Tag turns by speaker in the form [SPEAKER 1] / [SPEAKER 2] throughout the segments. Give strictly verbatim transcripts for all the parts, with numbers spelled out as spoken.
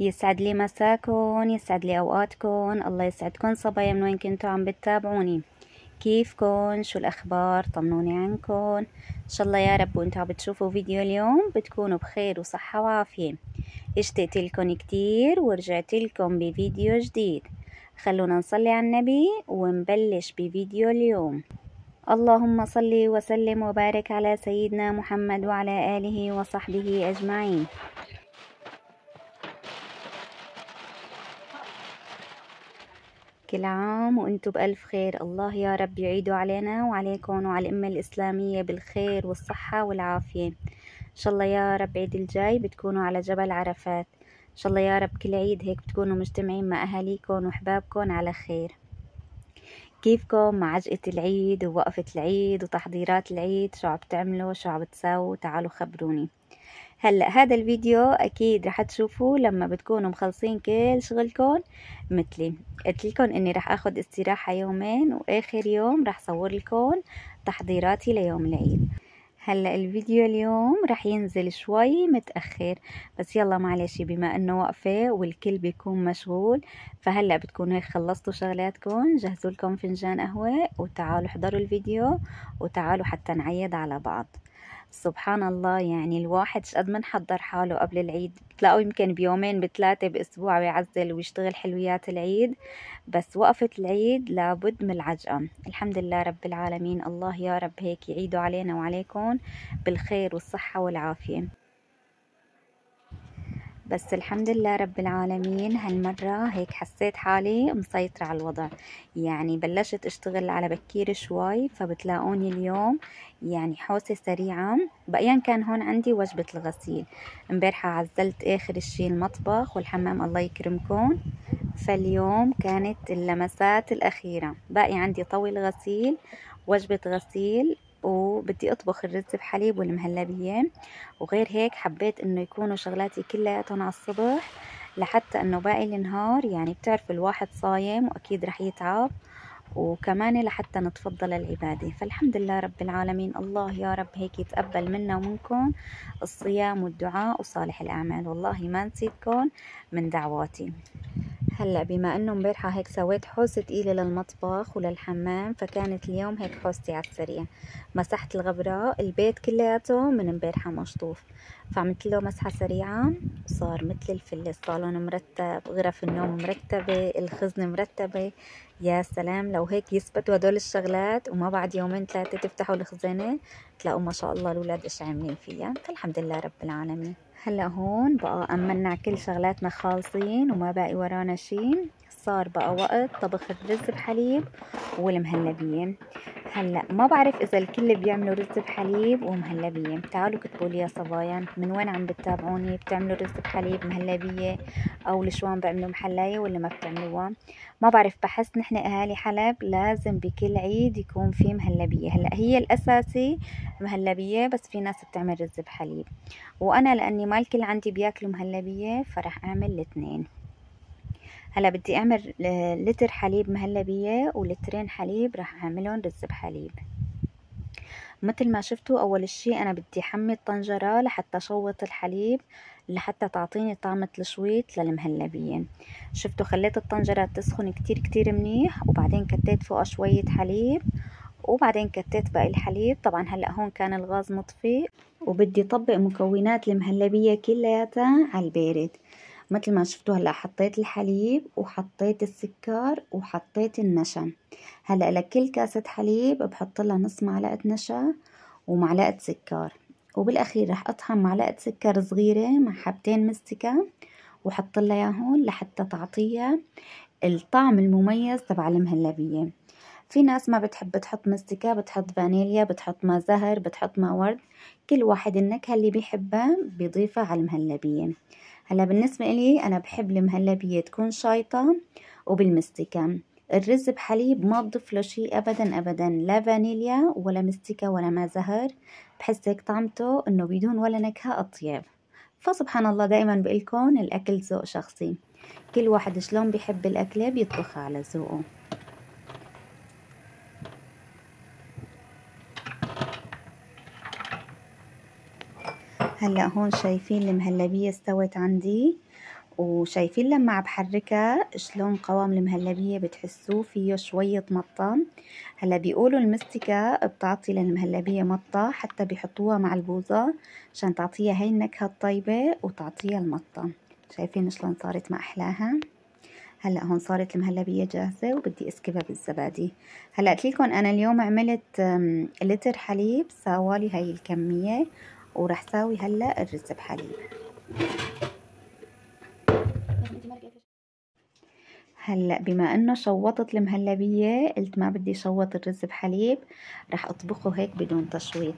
[SPEAKER 1] يسعد لي مساكن، يسعد لي اوقاتكن، الله يسعدكن صبايا من وين كنتوا عم بتتابعوني. كيفكن؟ شو الاخبار؟ طمنوني عنكن. ان شاء الله يا رب وانتوا عم بتشوفوا فيديو اليوم بتكونوا بخير وصحة وعافية. اشتقت لكم كتير ورجعت لكم بفيديو جديد. خلونا نصلي على النبي ونبلش بفيديو اليوم. اللهم صل وسلم وبارك على سيدنا محمد وعلى آله وصحبه أجمعين. كل عام وانتم بألف خير. الله يا رب يعيدوا علينا وعليكم وعلى الأمة الإسلامية بالخير والصحة والعافية. إن شاء الله يا رب عيد الجاي بتكونوا على جبل عرفات. إن شاء الله يا رب كل عيد هيك بتكونوا مجتمعين مع أهاليكم وأحبابكم على خير. كيفكم مع عجقة العيد ووقفة العيد وتحضيرات العيد؟ شو عم بتعملوا؟ شو عم بتساووا؟ تعالوا خبروني. هلا هذا الفيديو اكيد رح تشوفوه لما بتكونوا مخلصين كل شغلكم مثلي. قلت لكم اني رح اخذ استراحة يومين واخر يوم رح صور لكم تحضيراتي ليوم العيد. هلا الفيديو اليوم رح ينزل شوي متأخر بس يلا معلش بما انه وقفة والكل بيكون مشغول، فهلا بتكونوا هيك خلصتوا شغلاتكم، جهزوا لكم فنجان قهوة وتعالوا احضروا الفيديو وتعالوا حتى نعيد على بعض. سبحان الله، يعني الواحد شقد ما نحضر حاله قبل العيد بتلاقوا يمكن بيومين بثلاثة بأسبوع بيعزل ويشتغل حلويات العيد، بس وقفة العيد لابد من العجقة. الحمد لله رب العالمين، الله يا رب هيك يعيدوا علينا وعليكم بالخير والصحة والعافية. بس الحمد لله رب العالمين هالمرة هيك حسيت حالي مسيطرة على الوضع، يعني بلشت اشتغل على بكير شوي، فبتلاقوني اليوم يعني حوسة سريعة. بقيان كان هون عندي وجبة الغسيل، امبارحة عزلت اخر الشي المطبخ والحمام الله يكرمكم، فاليوم كانت اللمسات الأخيرة. باقي عندي طوي الغسيل، وجبة غسيل، وبدي اطبخ الرز بحليب والمهلبية. وغير هيك حبيت انه يكونوا شغلاتي كلياتهم على الصبح لحتى انه باقي النهار يعني بتعرف الواحد صايم واكيد رح يتعب، وكمان لحتى نتفضل العبادة. فالحمد لله رب العالمين، الله يا رب هيك يتقبل منا ومنكم الصيام والدعاء وصالح الأعمال، والله ما نسيتكم من دعواتي. هلا بما انه امبارحة هيك سويت حوسة تقيلة للمطبخ وللحمام، فكانت اليوم هيك حوستي على السريع. مسحت الغبراء، البيت كلياته من امبارحة مشطوف، فعملت له مسحة سريعة صار مثل الفل. الصالون مرتب، غرف النوم مرتبة، الخزنة مرتبة. يا سلام لو هيك يثبتوا هدول الشغلات وما بعد يومين ثلاثة تفتحوا الخزانة تلاقوا ما شاء الله الأولاد إيش عاملين فيها. فالحمد لله رب العالمين. هلا هون بقى أمنا كل شغلاتنا خالصين وما باقي ورانا شي، صار بقى وقت طبخ الرز بحليب والمهلبية. هلا ما بعرف إذا الكل بيعملوا رز بحليب ومهلبية، تعالوا كتبوا لي يا صبايا من وين عم بتتابعوني، بتعملوا رز بحليب مهلبية أو لشوان بيعملوا محلاية ولا ما بتعملوها؟ ما بعرف، بحس نحن أهالي حلب لازم بكل عيد يكون في مهلبية. هلا هي الأساسي مهلبية بس في ناس بتعمل رز بحليب، وانا لاني ما الكل عندي بياكلوا مهلبية فرح اعمل الاثنين. هلا بدي اعمل لتر حليب مهلبية ولترين حليب رح اعملهم رز بحليب. مثل ما شفتوا اول شي انا بدي احمي الطنجرة لحتى شوط الحليب لحتى تعطيني طعمة الشويط للمهلبية. شفتوا خليت الطنجرة تسخن كتير كتير منيح، وبعدين كتيت فوقها شوية حليب، وبعدين كتيت باقي الحليب. طبعا هلا هون كان الغاز مطفي وبدي طبق مكونات المهلبية كلياتها على البارد. مثل ما شفتوا هلا حطيت الحليب وحطيت السكر وحطيت النشا. هلا لكل كاسة حليب بحط لها نص معلقة نشا ومعلقة سكر، وبالاخير رح اطحن معلقة سكر صغيرة مع حبتين مستكة وحط لها اياهم لحتى تعطيها الطعم المميز تبع المهلبية. في ناس ما بتحب تحط مستكة، بتحط فانيليا، بتحط ما زهر، بتحط ما ورد، كل واحد النكهة اللي بيحبها بيضيفها على المهلبية. هلا بالنسبة لي أنا بحب المهلبية تكون شايطة وبالمستكة. الرز بحليب ما بضيف له شي أبدا أبدا، لا فانيليا ولا مستكة ولا ما زهر، بحس هيك طعمته إنه بدون ولا نكهة أطيب. فسبحان الله دائما بقولكم الأكل ذوق شخصي، كل واحد شلون بيحب الأكلة بيطبخها على ذوقه. هلا هون شايفين المهلبية استوت عندي وشايفين لما عم بحركها شلون قوام المهلبية بتحسوه فيه شوية مطة. هلا بيقولوا المستكة بتعطي للمهلبية مطة، حتى بيحطوها مع البوظة عشان تعطيها هاي النكهة الطيبة وتعطيها المطة. شايفين شلون صارت ما أحلاها؟ هلا هون صارت المهلبية جاهزة وبدي اسكبها بالزبادي. هلا قلت لكم انا اليوم عملت لتر حليب ساوالي هاي الكمية، وراح ساوي هلا الرز بحليب. هلا بما انه شوطت المهلبية قلت ما بدي شوط الرز بحليب، راح اطبخه هيك بدون تشويط.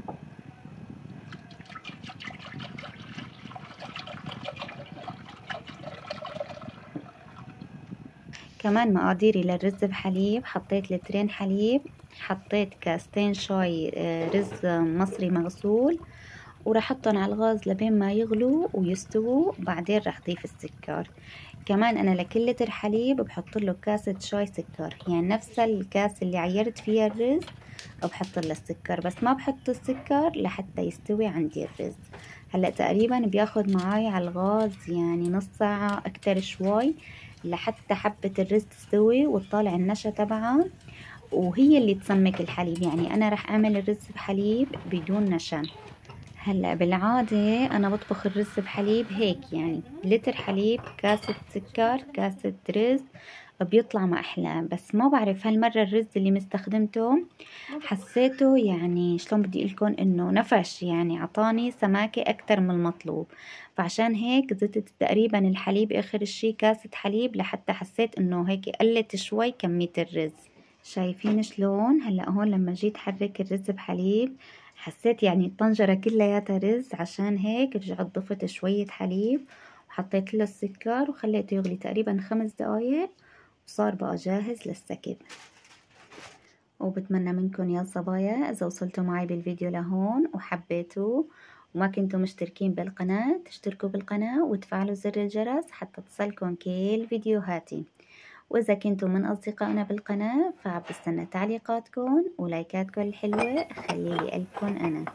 [SPEAKER 1] كمان مقاديري للرز بحليب: حطيت لترين حليب، حطيت كاستين شاي رز مصري مغسول، وراح احطهم على الغاز لبين ما يغلوا ويستووا، بعدين راح اضيف السكر. كمان انا لكل لتر حليب بحط له كاسة شاي سكر، يعني نفس الكاس اللي عيرت فيها الرز بحط له السكر، بس ما بحط السكر لحتى يستوي عندي الرز. هلا تقريبا بياخد معاي على الغاز يعني نص ساعة اكتر شوي لحتى حبة الرز تستوي وتطالع النشا تبعها، وهي اللي تسمك الحليب. يعني انا راح اعمل الرز بحليب بدون نشا. هلا بالعادة أنا بطبخ الرز بحليب هيك، يعني لتر حليب كاسة سكر كاسة رز بيطلع ما أحلاه. بس ما بعرف هالمرة الرز اللي مستخدمته حسيته يعني شلون بدي لكم إنه نفش، يعني عطاني سماكة أكتر من المطلوب، فعشان هيك زدت تقريبا الحليب آخر الشي كاسة حليب لحتى حسيت إنه هيك قلت شوي كمية الرز. شايفين شلون؟ هلا هون لما جيت حرك الرز بحليب حسيت يعني الطنجرة كلياتها رز، عشان هيك رجعت ضفت شوية حليب وحطيت له السكر وخليته يغلي تقريبا خمس دقايق، وصار بقى جاهز للسكب. وبتمنى منكم يا صبايا إذا وصلتوا معي بالفيديو لهون وحبيتوا وما كنتوا مشتركين بالقناة تشتركوا بالقناة وتفعلوا زر الجرس حتى تصلكم كل فيديوهاتي. وإذا كنتم من أصدقائنا بالقناة فبستنى تعليقاتكم ولايكاتكم الحلوة، خليلي قلبكم أنا.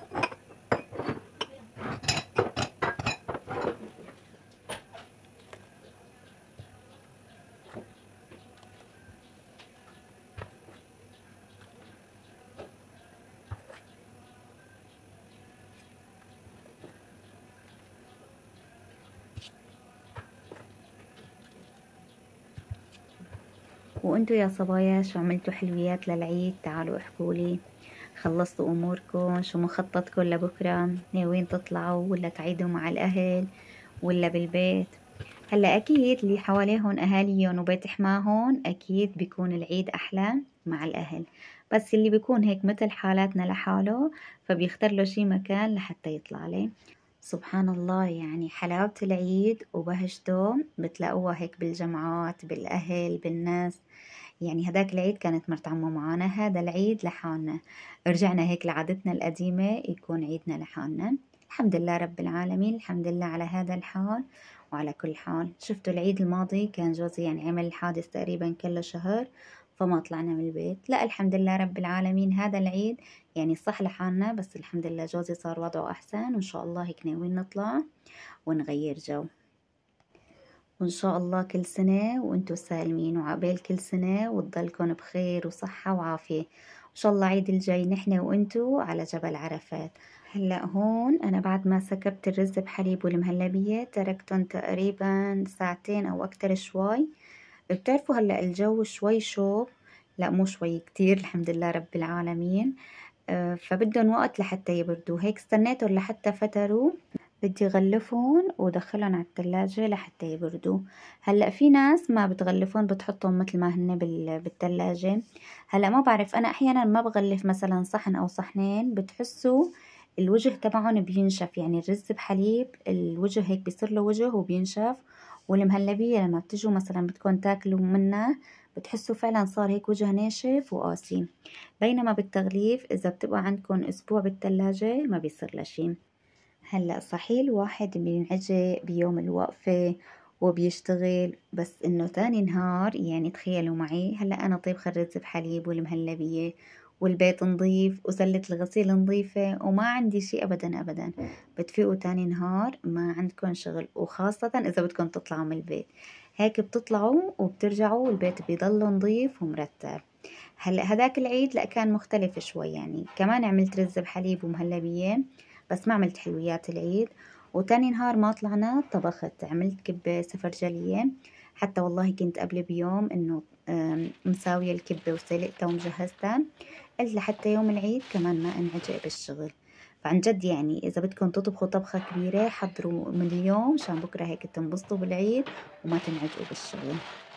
[SPEAKER 1] وانتو يا صبايا شو عملتوا حلويات للعيد؟ تعالوا احكولي. خلصتوا اموركم؟ شو مخططكم لبكره؟ ناويين تطلعوا ولا تعيدوا مع الاهل ولا بالبيت؟ هلا اكيد اللي حواليهم اهاليهم وبيت حماهن اكيد بيكون العيد احلى مع الاهل، بس اللي بيكون هيك مثل حالاتنا لحاله فبيختار له شي مكان لحتى يطلع عليه. سبحان الله، يعني حلاوة العيد وبهجته بتلاقوها هيك بالجمعات بالاهل بالناس. يعني هداك العيد كانت مرت عمو معانا، هذا العيد لحالنا. رجعنا هيك لعادتنا القديمة يكون عيدنا لحالنا. الحمد لله رب العالمين، الحمد لله على هذا الحال. وعلى كل حال شفتوا العيد الماضي كان جوزي يعني عمل حادث تقريبا كله شهر فما طلعنا من البيت. لا الحمد لله رب العالمين هذا العيد يعني صح لحالنا، بس الحمد لله جوزي صار وضعه أحسن، وإن شاء الله هيك ناويين نطلع ونغير جو. وإن شاء الله كل سنة وأنتوا سالمين وعقبال كل سنة وتضلكن بخير وصحة وعافية. إن شاء الله عيد الجاي نحن وأنتوا على جبل عرفات. هلأ هون أنا بعد ما سكبت الرز بحليب والمهلبية تركتهم تقريبا ساعتين أو أكتر شوي. بتعرفوا هلأ الجو شوي شوب، لا مو شوي كتير الحمد لله رب العالمين. أه فبدهم وقت لحتى يبردوا، هيك استنيتهم لحتى فتروا. بدي غلفهم ودخلهم على التلاجة لحتى يبردوا. هلأ في ناس ما بتغلفون بتحطهم مثل ما هن بالتلاجة. هلأ ما بعرف أنا أحيانا ما بغلف مثلا صحن أو صحنين، بتحسوا الوجه تبعهم بينشف، يعني الرز بحليب الوجه هيك بيصير له وجه وبينشف. والمهلبية لما بتجوا مثلا بدكم تاكلوا منها بتحسوا فعلا صار هيك وجه ناشف وقاسي. بينما بالتغليف إذا بتبقى عندكم أسبوع بالتلاجة ما بيصير لشي. هلأ صحيح الواحد بينعجق بيوم الوقفة وبيشتغل، بس إنه تاني نهار يعني تخيلوا معي هلأ أنا طيب خرجت بحليب والمهلبية والبيت نظيف وسلة الغسيل نظيفة وما عندي شي أبدا أبدا. بتفيقوا تاني نهار ما عندكم شغل، وخاصة إذا بدكم تطلعوا من البيت، هيك بتطلعوا وبترجعوا والبيت بيضل نظيف ومرتب. هلا هداك العيد لا كان مختلف شوي، يعني كمان عملت رز بحليب ومهلبية، بس ما عملت حلويات العيد. وتاني نهار ما طلعنا طبخت، عملت كبة سفرجلية، حتى والله كنت قبل بيوم انه مساوية الكبة وسلقتها ومجهزتها، قلت لحتى يوم العيد كمان ما انعجق بالشغل. فعن جد يعني إذا بدكم تطبخوا طبخة كبيرة حضروا من اليوم عشان بكرة هيك تنبسطوا بالعيد وما تنعجقوا بالشغل.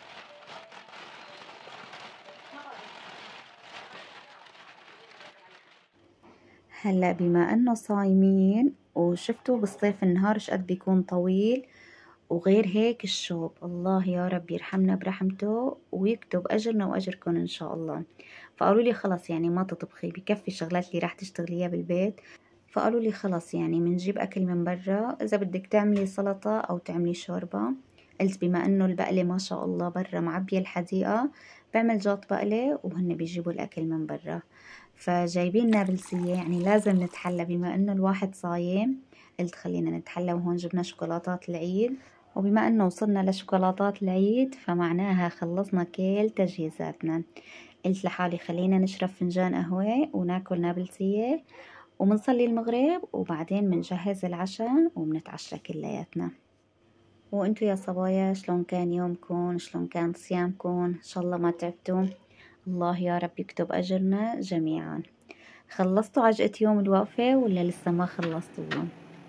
[SPEAKER 1] هلا بما انه صايمين وشفتوا بالصيف النهار شقد بيكون طويل، وغير هيك الشوب، الله يا رب يرحمنا برحمته ويكتب أجرنا وأجركم إن شاء الله. فقالوا لي خلص يعني ما تطبخي، بكفي الشغلات اللي راح تشتغليها بالبيت. فقالوا لي خلص يعني منجيب أكل من برا، إذا بدك تعملي سلطة أو تعملي شوربة. قلت بما إنه البقلة ما شاء الله برا معبية الحديقة، بعمل جاط بقلة وهن بيجيبوا الأكل من برا. فجايبين نابلسية، يعني لازم نتحلى بما إنه الواحد صايم. قلت خلينا نتحلى، وهون جبنا شوكولاتات العيد، وبما انه وصلنا لشوكولاتات العيد فمعناها خلصنا كل تجهيزاتنا. قلت لحالي خلينا نشرب فنجان قهوة وناكل نابلسية ومنصلي المغرب، وبعدين منجهز العشاء ومنتعشى كلياتنا. وانتو يا صبايا شلون كان يومكم؟ شلون كان صيامكم؟ ان شاء الله ما تعبتوا. الله يا رب يكتب اجرنا جميعا. خلصتوا عجقة يوم الوقفة ولا لسه ما خلصتوهم؟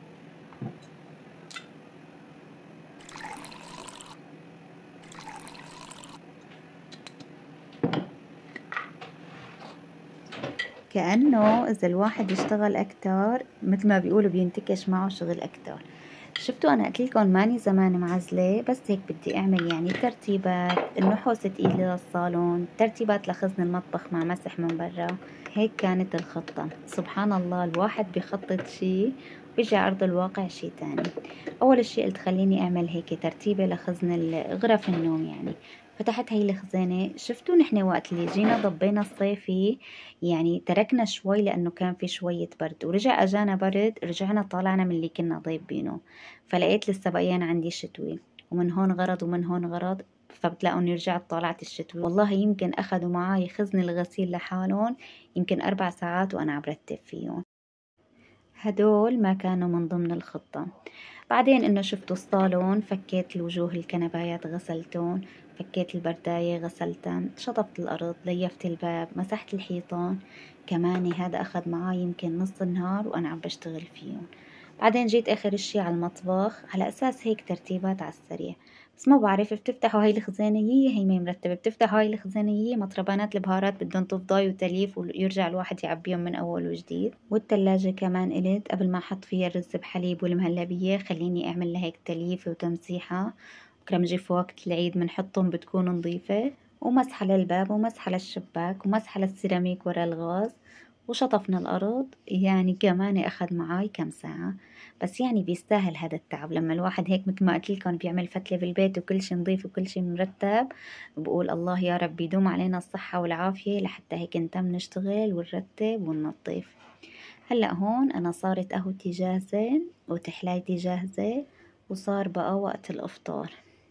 [SPEAKER 1] كأنه إذا الواحد يشتغل أكتر مثل ما بيقولوا بينتكش معه شغل أكتر. شفتوا أنا قلت لكم ماني زمان معزلة، بس هيك بدي أعمل يعني ترتيبات، النحوس تقيلة للصالون، ترتيبات لخزن المطبخ مع مسح من برا. هيك كانت الخطة. سبحان الله الواحد بيخطط شي بيجي عرض الواقع شي تاني. أول شي قلت خليني أعمل هيك ترتيبة لخزن غرف النوم. يعني فتحت هاي الخزانة، شفتوا نحن وقت اللي جينا ضبينا الصيفي يعني تركنا شوي لأنه كان في شوية برد، ورجع أجانا برد رجعنا طالعنا من اللي كنا ضيبينه، فلقيت لسه بقيان عندي شتوي، ومن هون غرض ومن هون غرض، فبتلاقوني رجعت طالعت الشتوي. والله يمكن أخذوا معاي خزن الغسيل لحالهم يمكن أربع ساعات وأنا عم رتب فيهم. هدول ما كانوا من ضمن الخطة. بعدين إنه شفتوا الصالون، فكيت الوجوه الكنبايات غسلتون، فكيت البرداية غسلتها، شطفت الأرض، ليفت الباب، مسحت الحيطان. كمان هذا أخذ معاي يمكن نص النهار وأنا عم بشتغل فيهم. بعدين جيت آخر الشي على المطبخ على أساس هيك ترتيبات على السريع، بس ما بعرف بتفتحوا هاي الخزانية هي ما مرتبة، بتفتحوا هاي الخزانية مطربانات البهارات بدهم تفضاي وتليف ويرجع الواحد يعبيهم من أول وجديد. والتلاجة كمان قلت قبل ما أحط فيها الرز بحليب والمهلبية خليني أعمل لها هيك تليفة وتمسيحة، بكرة بنجي في وقت العيد بنحطهم بتكون نظيفة. ومسحة للباب ومسحة للشباك ومسحة للسيراميك ورا الغاز، وشطفنا الأرض. يعني كمان أخذ معاي كم ساعة، بس يعني بيستاهل هذا التعب. لما الواحد هيك مثل ما قلت لكم بيعمل فتلة بالبيت وكل شي نظيف وكل شي مرتب، بقول الله يا رب يدوم علينا الصحة والعافية لحتى هيك نتم نشتغل ونرتب وننظف. هلأ هون أنا صارت قهوتي جاهزة وتحلايتي جاهزة، وصار بقى وقت الإفطار.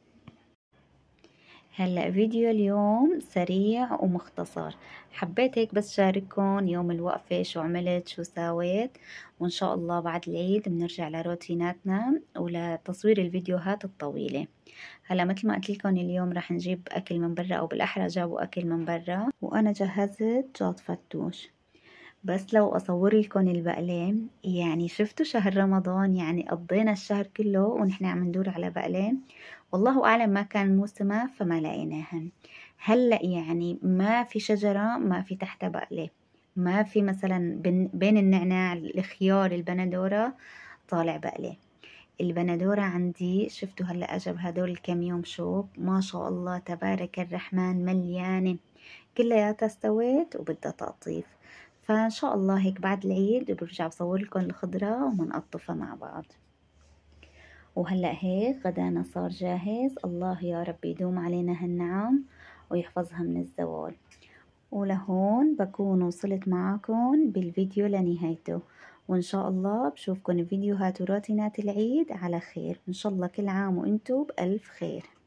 [SPEAKER 1] هلأ فيديو اليوم سريع ومختصر، حبيت هيك بس شارككم يوم الوقفة شو عملت شو ساويت، وإن شاء الله بعد العيد بنرجع لروتيناتنا ولتصوير الفيديوهات الطويلة. هلا مثل ما قلت لكم اليوم رح نجيب أكل من برا، أو بالأحرى جابوا أكل من برا، وأنا جهزت جاط فتوش. بس لو أصور لكم البقلة، يعني شفتوا شهر رمضان يعني قضينا الشهر كله ونحن عم ندور على بقلة، والله أعلم ما كان موسمها فما لقيناها. هلأ يعني ما في شجرة ما في تحتها بقلة، ما في مثلا بين النعناع الخيار البندورة طالع بقلة. البندورة عندي شفتوا هلأ أجب هدول الكم يوم شوب ما شاء الله تبارك الرحمن مليانة، كلياتها استوت وبدها تقطيف. فإن شاء الله هيك بعد العيد برجع بصور لكم الخضرة ومنقطفها مع بعض. وهلأ هيك غدانا صار جاهز، الله يا رب يدوم علينا هالنعم ويحفظها من الزوال. ولهون بكون وصلت معاكم بالفيديو لنهايته، وإن شاء الله بشوفكن فيديوهات وروتينات العيد على خير. إن شاء الله كل عام وإنتو بألف خير.